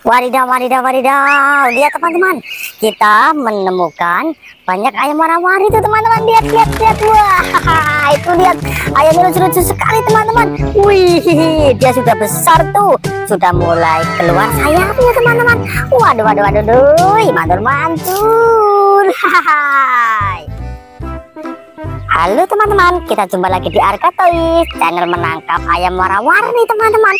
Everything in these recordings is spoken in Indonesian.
Wadidaw, wadidaw, wadidaw. Lihat teman-teman, kita menemukan banyak ayam warna-warni itu teman-teman. Lihat, lihat, lihat. Wah, itu lihat ayamnya lucu-lucu sekali teman-teman. Wih, dia sudah besar tuh, sudah mulai keluar sayapnya teman-teman. Waduh, waduh, waduh, waduh, mantul-mantul. Hai. Halo teman-teman, kita jumpa lagi di Arka Toys, channel menangkap ayam warna-warni teman-teman.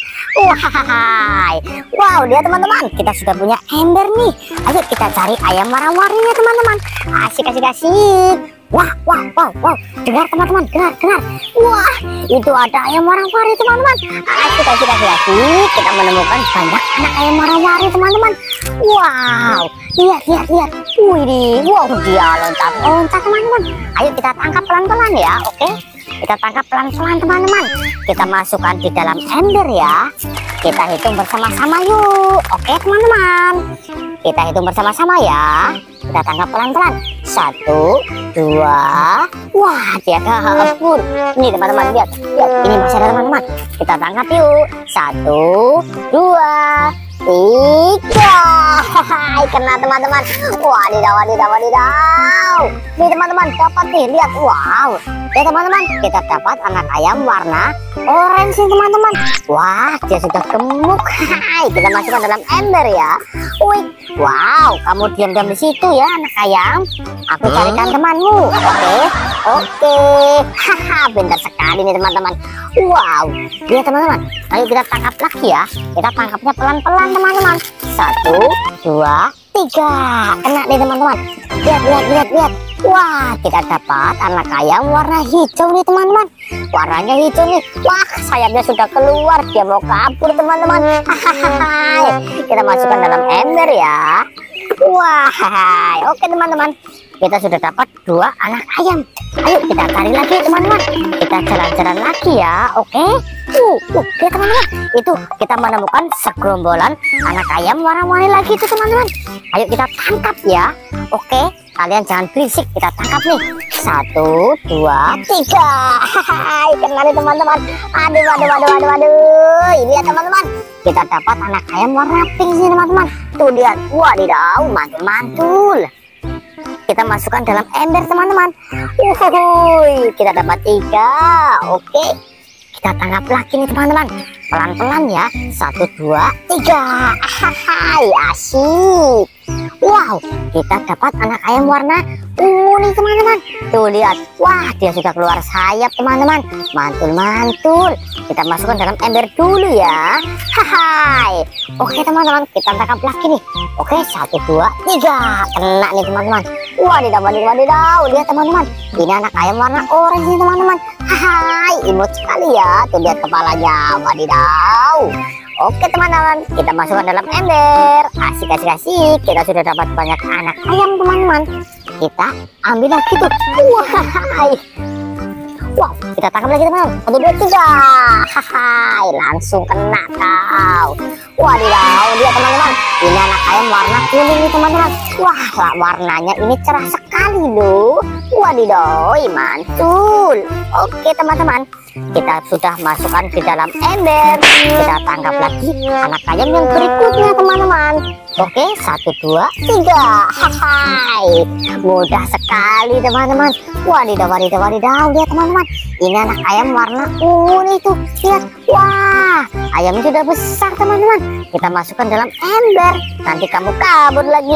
Wow, lihat teman-teman, kita sudah punya ember nih. Ayo kita cari ayam warna-warninya teman-teman. Asik, asik, asik. Wah, wah, wow, wow. Dengar teman-teman, dengar, dengar. Wah, itu ada ayam warna-warni teman-teman. Asik, asik, asik, asik. Kita menemukan banyak anak ayam warna-warni teman-teman. Wow, lihat, lihat, lihat. Wih, wow, dia loncat-loncat teman-teman. Ayo kita tangkap pelan-pelan ya, oke? Kita tangkap pelan-pelan teman-teman. Kita masukkan di dalam ember ya. Kita hitung bersama-sama yuk, oke teman-teman? Kita hitung bersama-sama ya. Kita tangkap pelan-pelan. 1, 2. Wah, dia kabur. Ini teman-teman, lihat, lihat. Ini masih ada teman-teman. Kita tangkap yuk. 1, 2, 3. Hai, kena teman-teman. Wadidaw, wadidaw, wadidaw. Nih teman-teman, dapat nih, lihat. Wow. Ya teman-teman, kita dapat anak ayam warna orange nih teman-teman. Wah, dia sudah gemuk. Hai, kita masukkan dalam ember ya. Wih, wow, kamu diam-diam di situ ya anak ayam. Aku carikan temanmu. Oke, oke. Haha, pintar sekali nih teman-teman. Wow, lihat teman-teman. Ayo kita tangkap lagi ya. Kita tangkapnya pelan-pelan teman-teman. 1, 2, 3. Kena nih teman-teman. Lihat, lihat, lihat, lihat. Wah, kita dapat anak ayam warna hijau nih teman-teman. Warnanya hijau nih. Wah, sayapnya sudah keluar. Dia mau kabur teman-teman. Kita masukkan dalam ember ya. Wah, oke teman-teman. Kita sudah dapat 2 anak ayam. Ayo kita cari lagi teman-teman. Kita jalan-jalan lagi ya, oke? Lihat teman-teman. Itu kita menemukan segerombolan anak ayam warna-warni lagi itu teman-teman. Ayo kita tangkap ya, oke? Kalian jangan berisik, kita tangkap nih. 1, 2, 3. Hai, kena nih teman-teman. Aduh, aduh, aduh, aduh, aduh. Ini ya teman-teman. Kita dapat anak ayam warna pink sih teman-teman. Tuh lihat, wadidaw, mantul-mantul. Kita masukkan dalam ember teman-teman. Kita dapat 3. Oke, kita tangkap lagi nih teman-teman. Pelan-pelan ya. 1, 2, 3. Hai, asik. Wow, kita dapat anak ayam warna ungu nih teman-teman. Tuh lihat, wah dia sudah keluar sayap teman-teman. Mantul-mantul. Kita masukkan dalam ember dulu ya. Hai. Oke teman-teman, kita tangkap lagi nih. Oke, 1, 2, 3. Kena nih teman-teman. Wadidaw, wadidaw, wadidaw. Lihat teman-teman, ini anak ayam warna orange nih teman-teman. Hai, imut sekali ya. Tuh lihat kepalanya. Wadidaw. Oke teman-teman, kita masukkan dalam ember. Asik, asik, asik. Kita sudah dapat banyak anak ayam teman-teman. Kita ambil lagi tuh. Wah, wow, kita tangkap lagi teman-teman. 1, 2, 3. Hai, langsung kena kau. Wadidaw, lihat teman-teman. Ini anak ayam warna kuning nih teman-teman. Wah, warnanya ini cerah sekali loh. Wadidaw, mantul. Oke teman-teman, kita sudah masukkan di dalam ember. Kita tangkap lagi anak ayam yang berikutnya teman-teman. Oke, 1, 2, 3. Hai, mudah sekali teman-teman. Wadidaw, wadidaw, wadidaw. Lihat teman-teman, ini anak ayam warna ungu nih tuh. Lihat, wah, ayamnya sudah besar teman-teman. Kita masukkan dalam ember. Nanti kamu kabur lagi.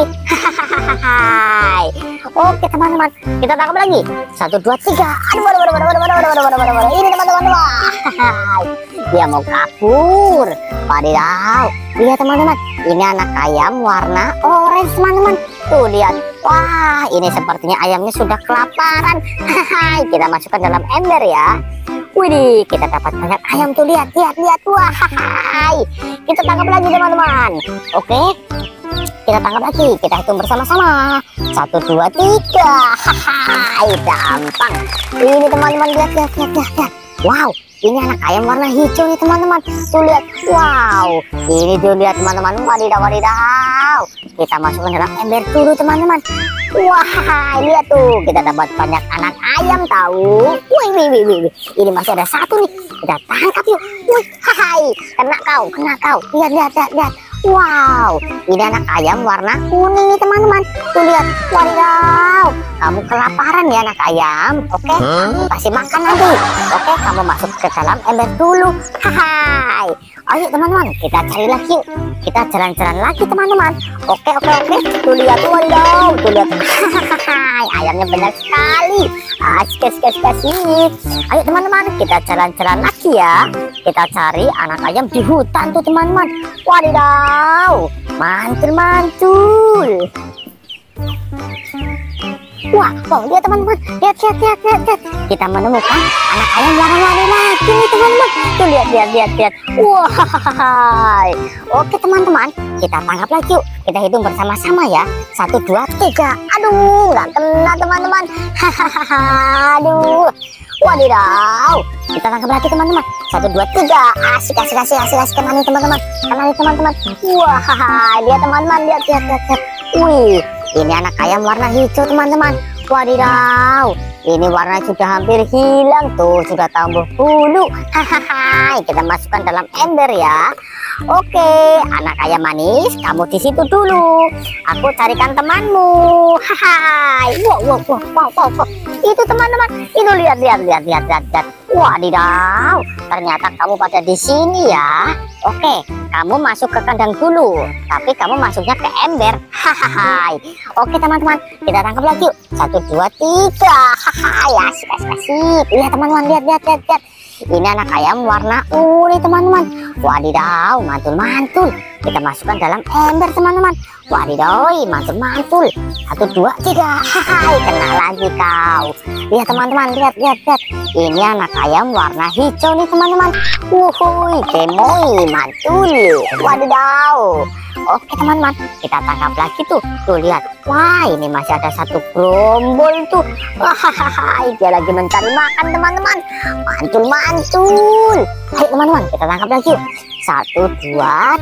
Hai. Oke teman-teman, kita tangkap lagi. 1, 2, 3. Aduh, aduh, aduh, aduh, aduh, aduh, aduh, aduh, aduh, aduh. Ini teman-teman, wah, dia mau kabur. Wadidaw, lihat teman-teman, ini anak ayam warna orange teman-teman. Tuh lihat, wah, ini sepertinya ayamnya sudah kelaparan. Hai, kita masukkan dalam ember ya. Widih, kita dapat banyak ayam tuh, lihat, lihat, lihat. Wah, hai. Kita tangkap lagi teman-teman. Oke, kita tangkap lagi. Kita hitung bersama-sama. 1, 2, 3. Hai, gampang. Ini teman-teman, lihat, lihat, lihat, lihat. Wow, ini anak ayam warna hijau nih teman-teman. Tuh lihat, wow, ini tuh lihat teman-teman. Wadidaw, wadidaw. Kita masukkan dalam ember dulu teman-teman. Wah, lihat tuh, kita dapat banyak anak ayam tahu. Wih, wih, wih, wih. Ini masih ada 1 nih. Kita tangkap yuk. Wih, hai, kena kau, kena kau. Lihat, lihat, lihat, lihat. Wow, ini anak ayam warna kuning nih teman-teman. Tuh lihat, wadidaw. Kamu kelaparan ya anak ayam. Oke, aku kasih makan nanti. Oke, kamu masuk ke dalam ember dulu. Hai. Ayo teman-teman, kita cari lagi yuk. Kita jalan-jalan lagi teman-teman. Oke. Tuh lihat, wadidaw. Tuh lihat. Hai, ayamnya banyak sekali. Asik. Ayo teman-teman, kita jalan-jalan lagi ya. Kita cari anak ayam di hutan tuh teman-teman. Wadidaw, mantul. Wah, lihat teman-teman, lihat. Kita menemukan anak ayam warna-warni lagi nih teman-teman. Tuh lihat. Wah, oke teman-teman, kita tangkap lagi yuk. Kita hitung bersama-sama ya. 1, 2, 3. Aduh, nggak kena teman-teman. Aduh. Wadidaw, kita tangkap lagi teman-teman. 1, 2, 3. Asik. Kena nih teman-teman. Wah, lihat teman-teman, lihat. Wih, ini anak ayam warna hijau teman-teman. Wadidaw, ini warna sudah hampir hilang tuh, sudah tumbuh bulu. Hahaha, kita masukkan dalam ember ya. Oke, anak ayam manis, kamu di situ dulu. Aku carikan temanmu. Hai. Wow. Itu teman-teman, itu lihat. Wadidaw, ternyata kamu pada di sini ya. Oke, kamu masuk ke kandang dulu, tapi kamu masuknya ke ember. Hahaha. Oke teman-teman, kita tangkap lagi yuk. 1, 2, 3. Hahaha, asik. Lihat teman-teman, lihat. Ini anak ayam warna ungu teman-teman. Wadidaw, mantul. Kita masukkan dalam ember teman-teman. Wadidaw, mantul. 1, 2, 3. Hai, kena lagi kau. Lihat teman-teman, lihat. Ini anak ayam warna hijau nih teman-teman. Wuhui, gemoy, mantul. Wadidaw. Oke teman-teman, kita tangkap lagi tuh. Tuh lihat. Wah, ini masih ada satu gerombol tuh. Wah, dia lagi mencari makan teman-teman. Mantul. Ayo teman-teman, kita tangkap lagi yuk. 1, 2,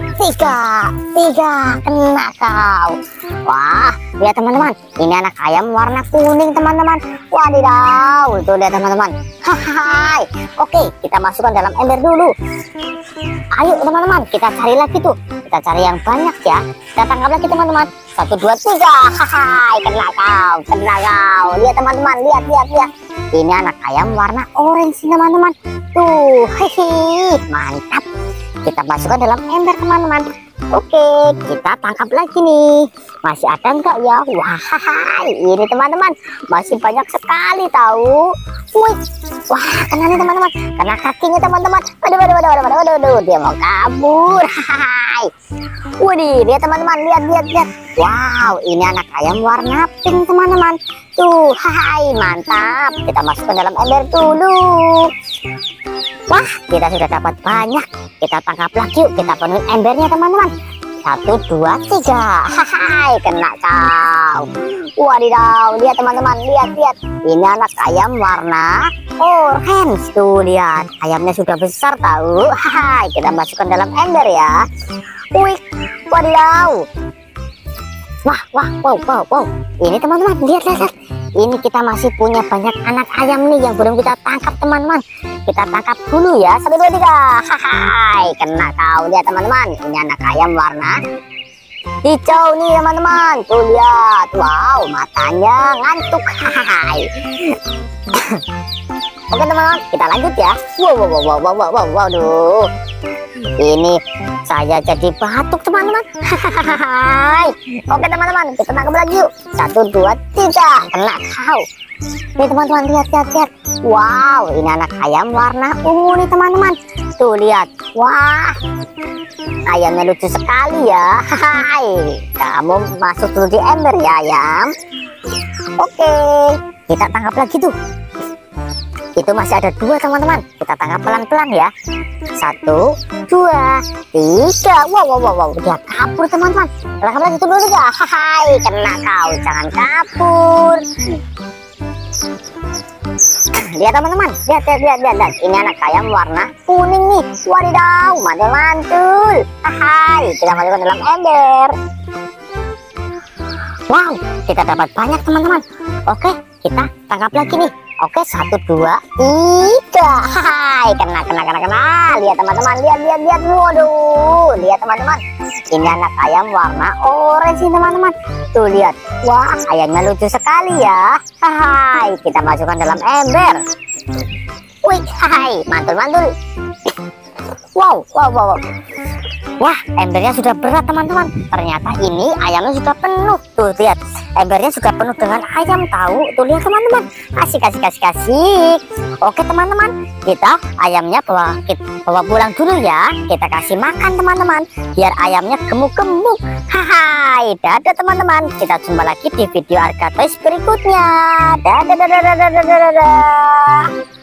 3. Kena kau. Wah, lihat teman-teman, ini anak ayam warna kuning teman-teman. Wadidaw, tuh lihat teman-teman. Hai. Oke, kita masukkan dalam ember dulu. Ayo teman-teman, kita cari lagi tuh. Kita cari yang banyak ya. Kita tangkap lagi teman-teman. 1, 2, 3. Hai, kena kau. Lihat teman-teman, lihat. Ini anak ayam warna orange teman-teman. Tuh, hehe, mantap. Kita masukkan dalam ember teman-teman. Oke, kita tangkap lagi nih. Masih ada enggak ya? Wah, ini teman-teman, masih banyak sekali tahu. Wih, wah, kena nih teman-teman. Kena kakinya teman-teman. Waduh, dia mau kabur. Hai. Widih, lihat teman-teman, lihat. Wow, ini anak ayam warna pink teman-teman. Tuh, hai, mantap. Kita masukkan dalam ember dulu. Wah, kita sudah dapat banyak. Kita tangkap lagi yuk. Kita penuhi embernya teman-teman. 1, 2, 3. Hai, kena kau. Wadidaw, lihat teman-teman, lihat. Ini anak ayam warna orange. Tuh lihat, ayamnya sudah besar tahu. Hai, kita masukkan dalam ember ya. Wih, wadidaw. Wow. Ini teman-teman, lihat. Ini kita masih punya banyak anak ayam nih yang belum kita tangkap teman-teman. Kita tangkap dulu ya. 1, 2, 3. Hai, kena kau. Lihat teman-teman, ini anak ayam warna hijau nih teman-teman. Tuh lihat. Wow, matanya ngantuk. Hai. Oke teman-teman, kita lanjut ya. Waduh. Ini saya jadi batuk teman-teman. Hai. Oke teman-teman, kita tangkap lagi yuk. 1, 2, 3. Kena kau. Nih teman-teman, lihat. Wow, ini anak ayam warna ungu nih teman-teman. Tuh lihat. Wah, ayamnya lucu sekali ya. Hai. Kamu masuk dulu di ember ya ayam. Oke, kita tangkap lagi tuh. Itu masih ada 2 teman-teman. Kita tangkap pelan-pelan ya. 1, 2, 3. Wow, dia kabur teman-teman. Tangkap lagi tuh 2, 3. Hai, kena kau. Jangan kabur. Lihat teman-teman, lihat. Ini anak ayam warna kuning nih. Wadidaw, mantul. Hai, kita masukkan dalam ember. Wow, kita dapat banyak teman-teman. Oke, kita tangkap lagi nih. Oke, 1, 2, 3. Hai, kena. Lihat teman-teman, lihat. Waduh, lihat teman-teman. Ini anak ayam warna orange teman-teman. Tuh lihat. Wah, ayamnya lucu sekali ya. Hai, kita masukkan dalam ember. Wih, hai, mantul. Wow. Wah, embernya sudah berat teman-teman. Ternyata ini ayamnya sudah penuh. Tuh lihat, embernya sudah penuh dengan ayam tahu. Tuh lihat teman-teman. Asik. Oke teman-teman, kita ayamnya bawa pulang dulu ya. Kita kasih makan teman-teman, biar ayamnya gemuk-gemuk. Hai, dadah teman-teman. Kita jumpa lagi di video Arga Toys berikutnya. Dadah.